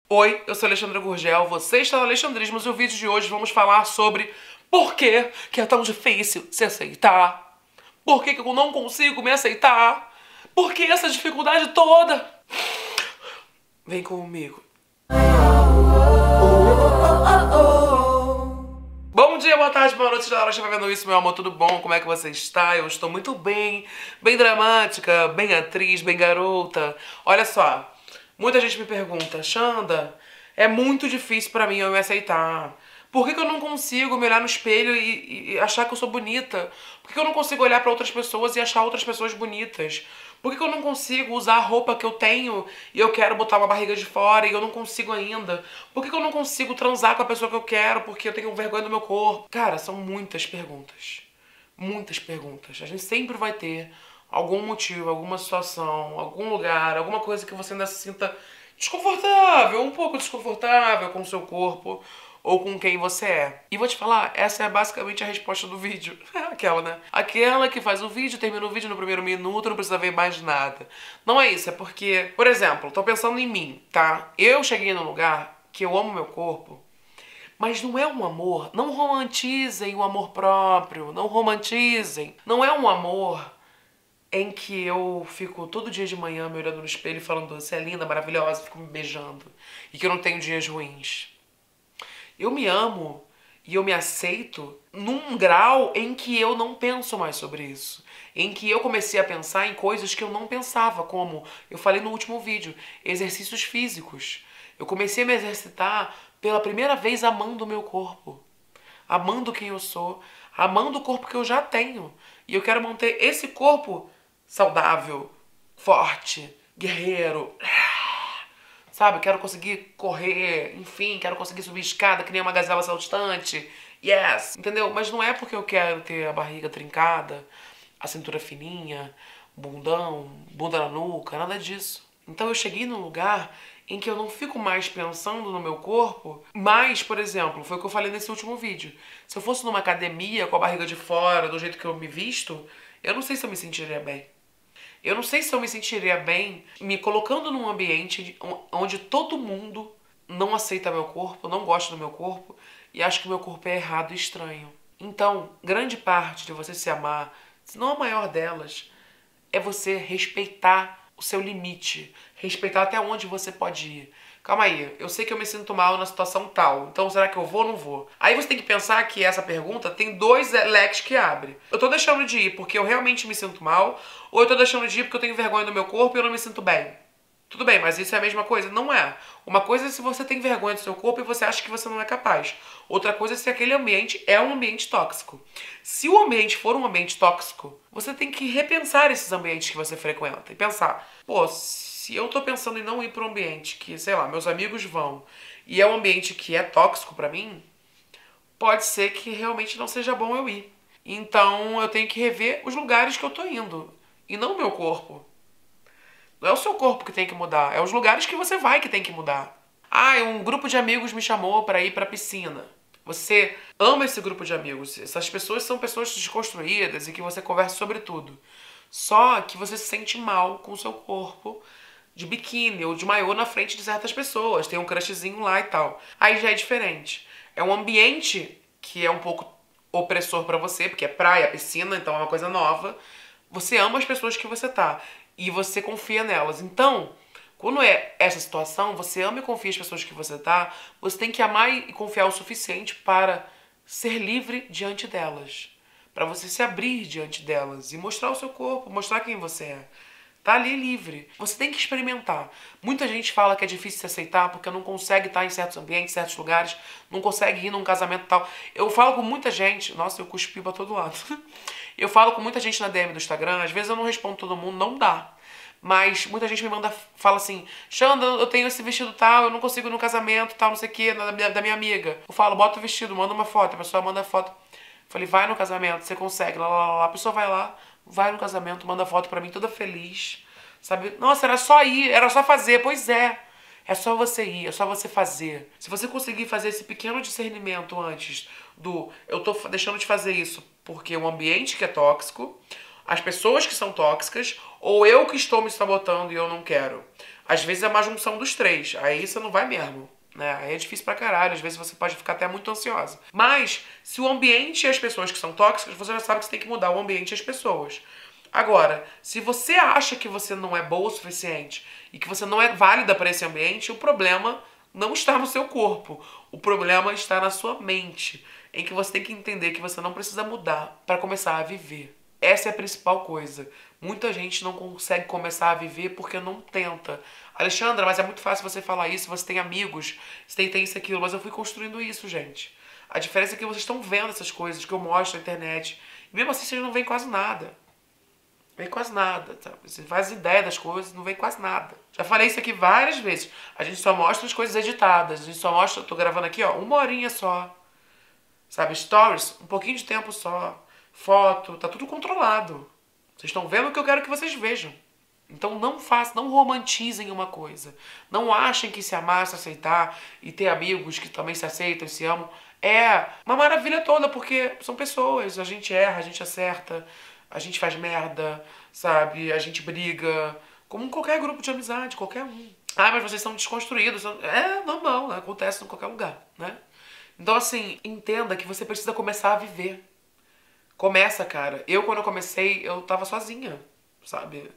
Oi, eu sou Alexandra Gurgel, você está no Alexandrismos e o vídeo de hoje vamos falar sobre por que é tão difícil se aceitar, por que eu não consigo me aceitar, por que essa dificuldade toda. Vem comigo. Bom dia, boa tarde, boa noite, da hora que estiver vendo isso, meu amor, tudo bom? Como é que você está? Eu estou muito bem, bem dramática, bem atriz, bem garota. Olha só, muita gente me pergunta, Xanda, é muito difícil pra mim eu me aceitar. Por que eu não consigo me olhar no espelho e achar que eu sou bonita? Por que eu não consigo olhar pra outras pessoas e achar outras pessoas bonitas? Por que eu não consigo usar a roupa que eu tenho e eu quero botar uma barriga de fora e eu não consigo ainda? Por que eu não consigo transar com a pessoa que eu quero porque eu tenho vergonha do meu corpo? Cara, são muitas perguntas. Muitas perguntas. A gente sempre vai ter algum motivo, alguma situação, algum lugar, alguma coisa que você ainda se sinta desconfortável, um pouco desconfortável com o seu corpo ou com quem você é. E vou te falar, essa é basicamente a resposta do vídeo. Aquela, né? Aquela que faz o vídeo, termina o vídeo no primeiro minuto, não precisa ver mais nada. Não é isso, é porque, por exemplo, tô pensando em mim, tá? Eu cheguei num lugar que eu amo meu corpo, mas não é um amor, não romantizem o amor próprio, não romantizem. Não é um amor em que eu fico todo dia de manhã me olhando no espelho e falando, você é linda, maravilhosa, fico me beijando. E que eu não tenho dias ruins. Eu me amo e eu me aceito num grau em que eu não penso mais sobre isso. Em que eu comecei a pensar em coisas que eu não pensava, como eu falei no último vídeo, exercícios físicos. Eu comecei a me exercitar pela primeira vez amando o meu corpo. Amando quem eu sou, amando o corpo que eu já tenho. E eu quero manter esse corpo saudável, forte, guerreiro. Sabe, quero conseguir correr, enfim, quero conseguir subir escada que nem uma gazela saltitante. Yes! Entendeu? Mas não é porque eu quero ter a barriga trincada, a cintura fininha, bundão, bunda na nuca, nada disso. Então eu cheguei num lugar em que eu não fico mais pensando no meu corpo, mas, por exemplo, foi o que eu falei nesse último vídeo. Se eu fosse numa academia com a barriga de fora, do jeito que eu me visto, eu não sei se eu me sentiria bem. Eu não sei se eu me sentiria bem me colocando num ambiente onde todo mundo não aceita meu corpo, não gosta do meu corpo e acha que meu corpo é errado e estranho. Então, grande parte de você se amar, se não a maior delas, é você respeitar o seu limite, respeitar até onde você pode ir. Calma aí, eu sei que eu me sinto mal na situação tal, então será que eu vou ou não vou? Aí você tem que pensar que essa pergunta tem dois leques que abre. Eu tô deixando de ir porque eu realmente me sinto mal, ou eu tô deixando de ir porque eu tenho vergonha do meu corpo e eu não me sinto bem. Tudo bem, mas isso é a mesma coisa? Não é. Uma coisa é se você tem vergonha do seu corpo e você acha que você não é capaz. Outra coisa é se aquele ambiente é um ambiente tóxico. Se o ambiente for um ambiente tóxico, você tem que repensar esses ambientes que você frequenta e pensar, pô, se eu tô pensando em não ir para um ambiente que, sei lá, meus amigos vão e é um ambiente que é tóxico pra mim, pode ser que realmente não seja bom eu ir. Então eu tenho que rever os lugares que eu tô indo e não o meu corpo. Não é o seu corpo que tem que mudar, é os lugares que você vai que tem que mudar. Ah, um grupo de amigos me chamou para ir pra piscina. Você ama esse grupo de amigos. Essas pessoas são pessoas desconstruídas e que você conversa sobre tudo. Só que você se sente mal com o seu corpo de biquíni ou de maiô na frente de certas pessoas. Tem um crushzinho lá e tal. Aí já é diferente. É um ambiente que é um pouco opressor pra você, porque é praia, piscina, então é uma coisa nova. Você ama as pessoas que você tá e você confia nelas. Então, quando é essa situação, você ama e confia as pessoas que você tá, você tem que amar e confiar o suficiente para ser livre diante delas. Para você se abrir diante delas e mostrar o seu corpo, mostrar quem você é. Tá ali livre. Você tem que experimentar. Muita gente fala que é difícil se aceitar porque não consegue estar em certos ambientes, certos lugares, não consegue ir num casamento e tal. Eu falo com muita gente... Nossa, eu cuspi pra todo lado. Eu falo com muita gente na DM do Instagram, às vezes eu não respondo todo mundo, não dá. Mas muita gente me manda, fala assim, Xanda, eu tenho esse vestido tal, eu não consigo ir no casamento tal, não sei o que, da minha amiga. Eu falo, bota o vestido, manda uma foto, a pessoa manda a foto. Falei, vai no casamento, você consegue, lá. A pessoa vai lá, vai no casamento, manda foto pra mim, toda feliz, sabe? Nossa, era só ir, era só fazer. Pois é, é só você ir, é só você fazer. Se você conseguir fazer esse pequeno discernimento antes do eu tô deixando de fazer isso porque o ambiente que é tóxico, as pessoas que são tóxicas, ou eu que estou me sabotando e eu não quero. Às vezes é uma junção dos três, aí você não vai mesmo. Né? Aí é difícil pra caralho, às vezes você pode ficar até muito ansiosa. Mas, se o ambiente e as pessoas que são tóxicas, você já sabe que você tem que mudar o ambiente e as pessoas. Agora, se você acha que você não é boa o suficiente e que você não é válida para esse ambiente, o problema não está no seu corpo. O problema está na sua mente, em que você tem que entender que você não precisa mudar para começar a viver. Essa é a principal coisa. Muita gente não consegue começar a viver porque não tenta. Alexandra, mas é muito fácil você falar isso, você tem amigos, você tem isso e aquilo, mas eu fui construindo isso, gente. A diferença é que vocês estão vendo essas coisas que eu mostro na internet. E mesmo assim vocês não veem quase nada. Não vem quase nada, sabe? Você faz ideia das coisas, não vem quase nada. Já falei isso aqui várias vezes. A gente só mostra as coisas editadas. A gente só mostra, tô gravando aqui, ó, 1 horinha só. Sabe, stories, um pouquinho de tempo só. Foto, tá tudo controlado. Vocês estão vendo o que eu quero que vocês vejam. Então não façam, não romantizem uma coisa. Não achem que se amar, se aceitar e ter amigos que também se aceitam e se amam é uma maravilha toda, porque são pessoas. A gente erra, a gente acerta, a gente faz merda, sabe? A gente briga. Como qualquer grupo de amizade, qualquer um. Ah, mas vocês são desconstruídos. É normal, né? Acontece em qualquer lugar, né? Então, assim, entenda que você precisa começar a viver. Começa, cara. Quando eu comecei, eu tava sozinha, sabe?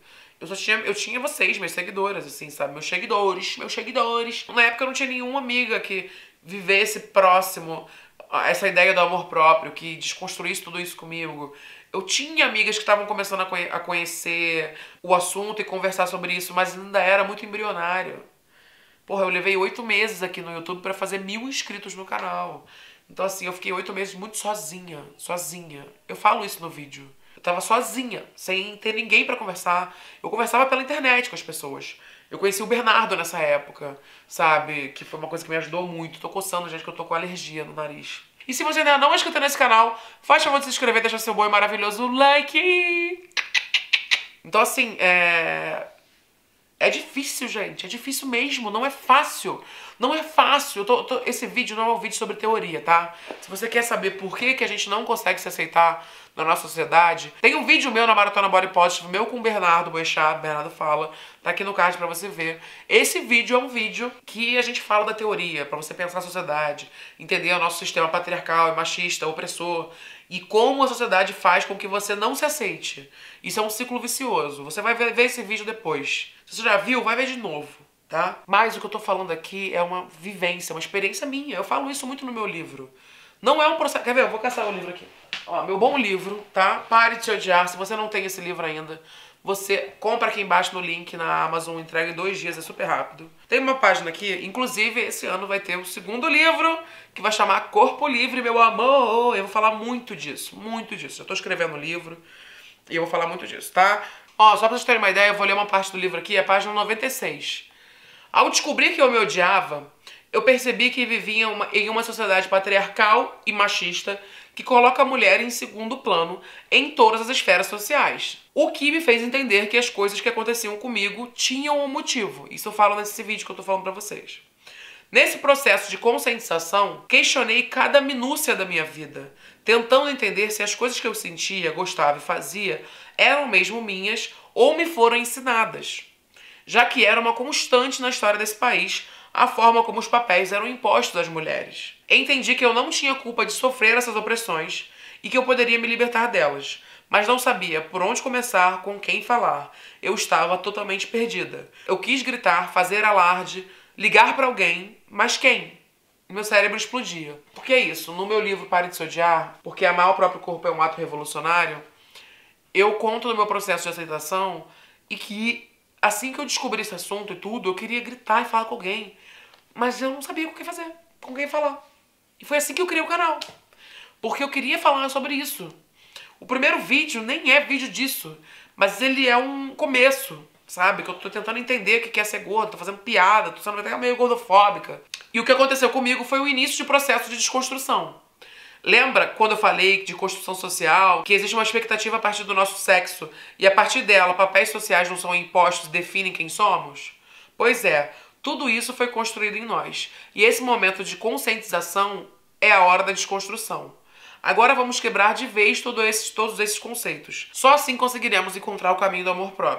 Eu tinha vocês, minhas seguidoras, assim, sabe? Meus seguidores. Na época eu não tinha nenhuma amiga que vivesse próximo a essa ideia do amor próprio, que desconstruísse tudo isso comigo. Eu tinha amigas que estavam começando a conhecer o assunto e conversar sobre isso, mas ainda era muito embrionário. Porra, eu levei 8 meses aqui no YouTube pra fazer 1000 inscritos no canal. Então, assim, eu fiquei 8 meses muito sozinha. Eu falo isso no vídeo. Eu tava sozinha, sem ter ninguém pra conversar. Eu conversava pela internet com as pessoas. Eu conheci o Bernardo nessa época, sabe? Que foi uma coisa que me ajudou muito. Tô coçando, gente, que eu tô com alergia no nariz. E se você ainda não é inscrito nesse canal, faz favor de se inscrever, deixar seu bom e maravilhoso like. Então, assim, é difícil, gente. É difícil mesmo. Não é fácil. Não é fácil. Esse vídeo não é um vídeo sobre teoria, tá? Se você quer saber por que a gente não consegue se aceitar na nossa sociedade, tem um vídeo meu na Maratona Body Positive, meu com o Bernardo Boechat, Bernardo fala, tá aqui no card pra você ver. Esse vídeo é um vídeo que a gente fala da teoria, pra você pensar a sociedade, entender o nosso sistema patriarcal e machista, opressor, e como a sociedade faz com que você não se aceite. Isso é um ciclo vicioso. Você vai ver esse vídeo depois. Se você já viu, vai ver de novo, tá? Mas o que eu tô falando aqui é uma vivência, uma experiência minha. Eu falo isso muito no meu livro. Não é um processo... Quer ver? Eu vou caçar o livro aqui. Ó, meu bom livro, tá? Pare de se odiar. Se você não tem esse livro ainda, você compra aqui embaixo no link na Amazon, entrega em 2 dias, é super rápido. Tem uma página aqui, inclusive esse ano vai ter o 2º livro, que vai chamar Corpo Livre, meu amor. Eu vou falar muito disso, muito disso. Já tô escrevendo o livro e eu vou falar muito disso, tá? Ó, só pra vocês terem uma ideia, eu vou ler uma parte do livro aqui, é a página 96. Ao descobrir que eu me odiava, eu percebi que vivia em uma sociedade patriarcal e machista que coloca a mulher em segundo plano em todas as esferas sociais. O que me fez entender que as coisas que aconteciam comigo tinham um motivo. Isso eu falo nesse vídeo que eu tô falando pra vocês. Nesse processo de conscientização, questionei cada minúcia da minha vida, tentando entender se as coisas que eu sentia, gostava e fazia eram mesmo minhas ou me foram ensinadas, já que era uma constante na história desse país a forma como os papéis eram impostos às mulheres. Entendi que eu não tinha culpa de sofrer essas opressões e que eu poderia me libertar delas, mas não sabia por onde começar, com quem falar. Eu estava totalmente perdida. Eu quis gritar, fazer alarde, ligar pra alguém, mas quem? Meu cérebro explodia. Porque é isso, no meu livro Pare de Se Odiar, porque amar o próprio corpo é um ato revolucionário, eu conto do meu processo de aceitação e que assim que eu descobri esse assunto e tudo, eu queria gritar e falar com alguém, mas eu não sabia o que fazer, com quem falar. E foi assim que eu criei o canal, porque eu queria falar sobre isso. O primeiro vídeo nem é vídeo disso, mas ele é um começo, sabe? Que eu tô tentando entender o que é ser gordo, tô fazendo piada, tô sendo até meio gordofóbica. E o que aconteceu comigo foi o início de processo de desconstrução. Lembra quando eu falei de construção social, que existe uma expectativa a partir do nosso sexo e a partir dela papéis sociais não são impostos e definem quem somos? Pois é, tudo isso foi construído em nós. E esse momento de conscientização é a hora da desconstrução. Agora vamos quebrar de vez todos esses conceitos. Só assim conseguiremos encontrar o caminho do amor próprio.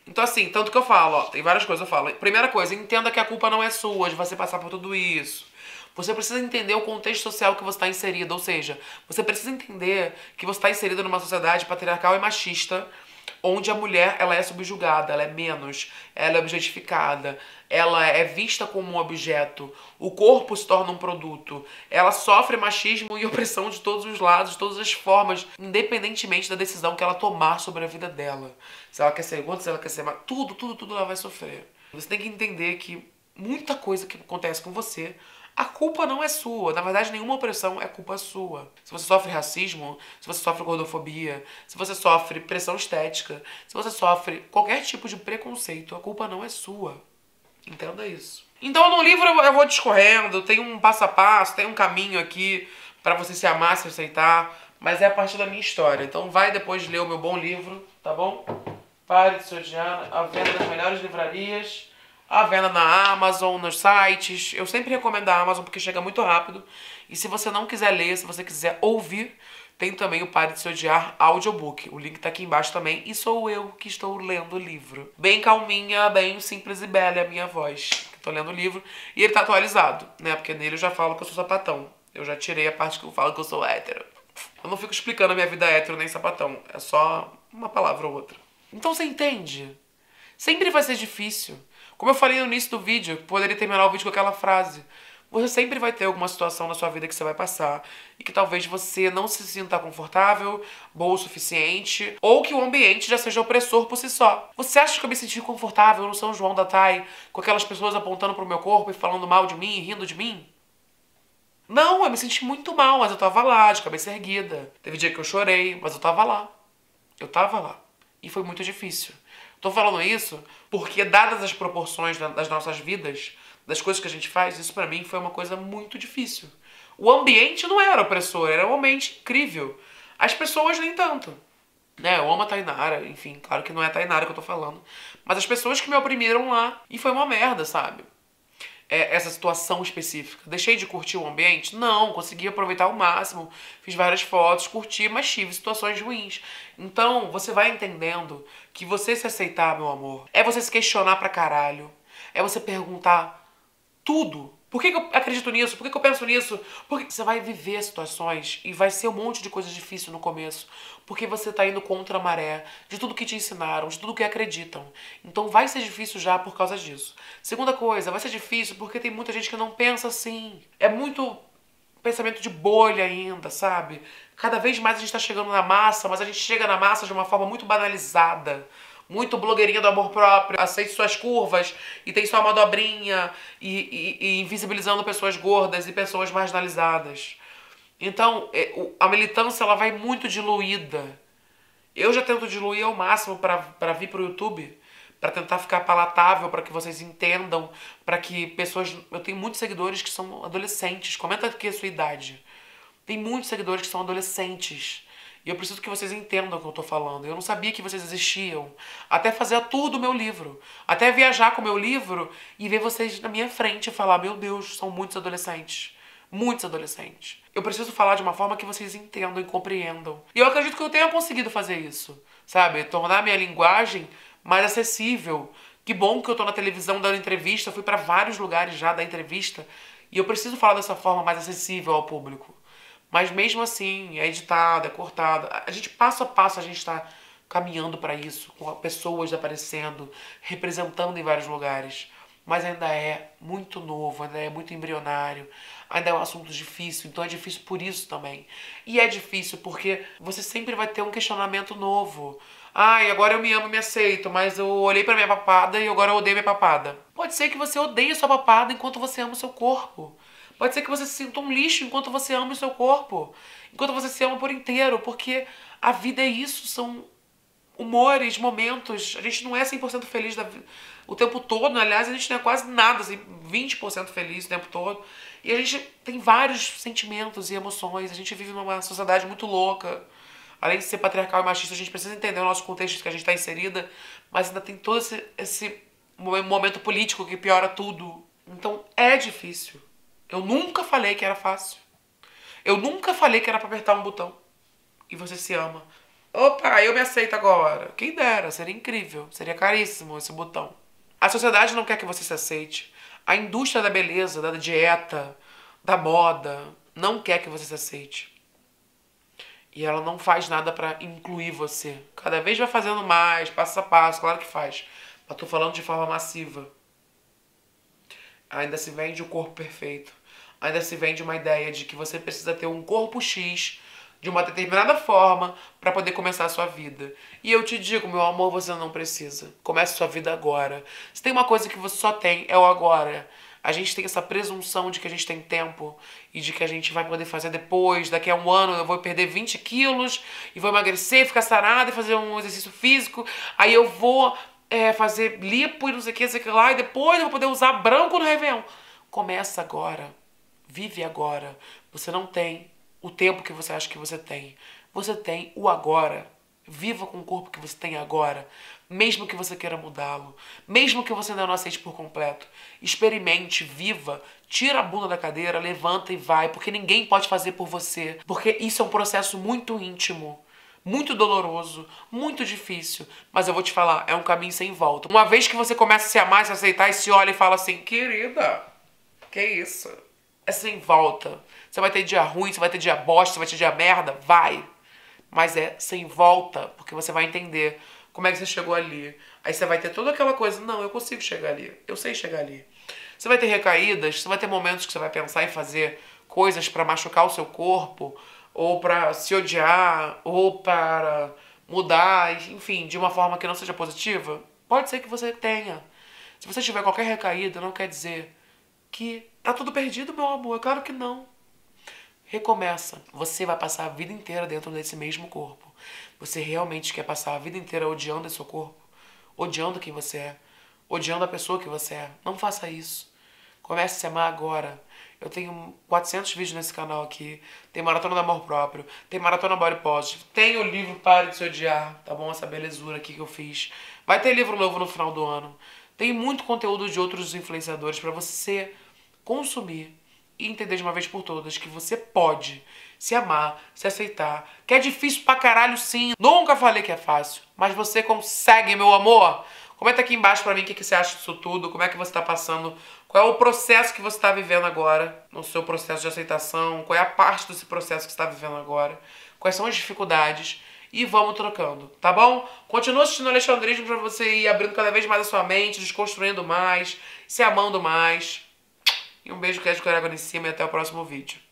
Então assim, tanto que eu falo, ó, tem várias coisas que eu falo. Primeira coisa, entenda que a culpa não é sua de você passar por tudo isso. Você precisa entender o contexto social que você está inserido, ou seja, você precisa entender que você está inserido numa sociedade patriarcal e machista, onde a mulher ela é subjugada, ela é menos, ela é objetificada, ela é vista como um objeto, o corpo se torna um produto, ela sofre machismo e opressão de todos os lados, de todas as formas, independentemente da decisão que ela tomar sobre a vida dela. Se ela quer ser gorda, se ela quer ser magra, tudo ela vai sofrer. Você tem que entender que muita coisa que acontece com você, a culpa não é sua. Na verdade, nenhuma opressão é culpa sua. Se você sofre racismo, se você sofre gordofobia, se você sofre pressão estética, se você sofre qualquer tipo de preconceito, a culpa não é sua. Entenda isso. Então, no livro eu vou discorrendo, tem um passo a passo, tem um caminho aqui pra você se amar, se aceitar, mas é a partir da minha história. Então vai depois ler o meu bom livro, tá bom? Pare de se odiar, à venda nas melhores livrarias, à venda na Amazon, nos sites. Eu sempre recomendo a Amazon porque chega muito rápido. E se você não quiser ler, se você quiser ouvir, tem também o Pare de Se Odiar audiobook. O link tá aqui embaixo também. E sou eu que estou lendo o livro. Bem calminha, bem simples e bela é a minha voz. Que tô lendo o livro. E ele tá atualizado, né? Porque nele eu já falo que eu sou sapatão. Eu já tirei a parte que eu falo que eu sou hétero. Eu não fico explicando a minha vida hétero nem sapatão. É só uma palavra ou outra. Então você entende? Sempre vai ser difícil. Como eu falei no início do vídeo, poderia terminar o vídeo com aquela frase. Você sempre vai ter alguma situação na sua vida que você vai passar e que talvez você não se sinta confortável, boa o suficiente, ou que o ambiente já seja opressor por si só. Você acha que eu me senti confortável no São João da Tai, com aquelas pessoas apontando pro meu corpo e falando mal de mim e rindo de mim? Não, eu me senti muito mal, mas eu tava lá, de cabeça erguida. Teve dia que eu chorei, mas eu tava lá. Eu tava lá. E foi muito difícil. Tô falando isso porque, dadas as proporções das nossas vidas, das coisas que a gente faz, isso pra mim foi uma coisa muito difícil. O ambiente não era opressor, era um ambiente incrível. As pessoas nem tanto. Né, eu amo a Tainara, enfim, claro que não é a Tainara que eu tô falando. Mas as pessoas que me oprimiram lá, e foi uma merda, sabe? Essa situação específica. Deixei de curtir o ambiente? Não, consegui aproveitar ao máximo. Fiz várias fotos, curti, mas tive situações ruins. Então, você vai entendendo que você se aceitar, meu amor, é você se questionar pra caralho. É você perguntar tudo. Por que eu acredito nisso? Por que eu penso nisso? Porque você vai viver situações e vai ser um monte de coisa difícil no começo. Porque você tá indo contra a maré de tudo que te ensinaram, de tudo que acreditam. Então vai ser difícil já por causa disso. Segunda coisa, vai ser difícil porque tem muita gente que não pensa assim. É muito pensamento de bolha ainda, sabe? Cada vez mais a gente tá chegando na massa, mas a gente chega na massa de uma forma muito banalizada. Muito blogueirinha do amor próprio, aceite suas curvas e tem só uma dobrinha e invisibilizando pessoas gordas e pessoas marginalizadas. Então, a militância ela vai muito diluída. Eu já tento diluir ao máximo para vir pro YouTube, para tentar ficar palatável, para que vocês entendam, para que pessoas... Eu tenho muitos seguidores que são adolescentes. Comenta aqui a sua idade. Tem muitos seguidores que são adolescentes. E eu preciso que vocês entendam o que eu tô falando. Eu não sabia que vocês existiam. Até fazer a tour do meu livro. Até viajar com o meu livro e ver vocês na minha frente e falar: meu Deus, são muitos adolescentes. Muitos adolescentes. Eu preciso falar de uma forma que vocês entendam e compreendam. E eu acredito que eu tenha conseguido fazer isso. Sabe? Tornar a minha linguagem mais acessível. Que bom que eu tô na televisão dando entrevista. Eu fui pra vários lugares já dar entrevista. E eu preciso falar dessa forma mais acessível ao público. Mas mesmo assim, é editado, é cortado. A gente, passo a passo, a gente está caminhando para isso, com pessoas aparecendo, representando em vários lugares. Mas ainda é muito novo, ainda é muito embrionário, ainda é um assunto difícil, então é difícil por isso também. E é difícil porque você sempre vai ter um questionamento novo. Ai, agora eu me amo e me aceito, mas eu olhei pra minha papada e agora eu odeio minha papada. Pode ser que você odeie sua papada enquanto você ama o seu corpo. Pode ser que você se sinta um lixo enquanto você ama o seu corpo. Enquanto você se ama por inteiro. Porque a vida é isso. São humores, momentos. A gente não é 100% feliz o tempo todo. Aliás, a gente não é quase nada, assim, 20% feliz o tempo todo. E a gente tem vários sentimentos e emoções. A gente vive numa sociedade muito louca. Além de ser patriarcal e machista, a gente precisa entender o nosso contexto que a gente está inserida. Mas ainda tem todo esse momento político que piora tudo. Então é difícil. Eu nunca falei que era fácil. Eu nunca falei que era pra apertar um botão. E você se ama. Opa, eu me aceito agora. Quem dera, seria incrível. Seria caríssimo esse botão. A sociedade não quer que você se aceite. A indústria da beleza, da dieta, da moda, não quer que você se aceite. E ela não faz nada pra incluir você. Cada vez vai fazendo mais, passo a passo, claro que faz. Mas tô falando de forma massiva. Ainda se vende o corpo perfeito. Ainda se vende uma ideia de que você precisa ter um corpo X de uma determinada forma para poder começar a sua vida. E eu te digo, meu amor, você não precisa. Comece a sua vida agora. Se tem uma coisa que você só tem, é o agora. A gente tem essa presunção de que a gente tem tempo e de que a gente vai poder fazer depois. Daqui a um ano eu vou perder 20 quilos e vou emagrecer, ficar sarada e fazer um exercício físico. Aí eu vou fazer lipo e não sei o que lá. E depois eu vou poder usar branco no Réveillon. Começa agora. Vive agora. Você não tem o tempo que você acha que você tem. Você tem o agora. Viva com o corpo que você tem agora. Mesmo que você queira mudá-lo. Mesmo que você ainda não aceite por completo. Experimente, viva. Tira a bunda da cadeira, levanta e vai. Porque ninguém pode fazer por você. Porque isso é um processo muito íntimo. Muito doloroso, muito difícil. Mas eu vou te falar, é um caminho sem volta. Uma vez que você começa a se amar, se aceitar e se olha e fala assim, querida, que isso? É sem volta. Você vai ter dia ruim, você vai ter dia bosta, você vai ter dia merda? Vai. Mas é sem volta, porque você vai entender como é que você chegou ali. Aí você vai ter toda aquela coisa, não, eu consigo chegar ali, eu sei chegar ali. Você vai ter recaídas, você vai ter momentos que você vai pensar em fazer coisas pra machucar o seu corpo, ou pra se odiar, ou para mudar, enfim, de uma forma que não seja positiva. Pode ser que você tenha. Se você tiver qualquer recaída, não quer dizer que tá tudo perdido, meu amor. É claro que não. Recomeça. Você vai passar a vida inteira dentro desse mesmo corpo. Você realmente quer passar a vida inteira odiando esse seu corpo? Odiando quem você é? Odiando a pessoa que você é? Não faça isso. Comece a se amar agora. Eu tenho 400 vídeos nesse canal aqui. Tem Maratona do Amor Próprio. Tem Maratona Body Positive. Tem o livro Pare de Se Odiar. Tá bom? Essa belezura aqui que eu fiz. Vai ter livro novo no final do ano. Tem muito conteúdo de outros influenciadores pra você consumir e entender de uma vez por todas que você pode se amar, se aceitar. Que é difícil pra caralho sim. Nunca falei que é fácil. Mas você consegue, meu amor. Comenta aqui embaixo pra mim o que você acha disso tudo. Como é que você tá passando. Qual é o processo que você tá vivendo agora. No seu processo de aceitação. Qual é a parte desse processo que você tá vivendo agora. Quais são as dificuldades. E vamos trocando, tá bom? Continua assistindo Alexandrismo pra você ir abrindo cada vez mais a sua mente. Desconstruindo mais. Se amando mais. E um beijo, queijo, com em cima e até o próximo vídeo.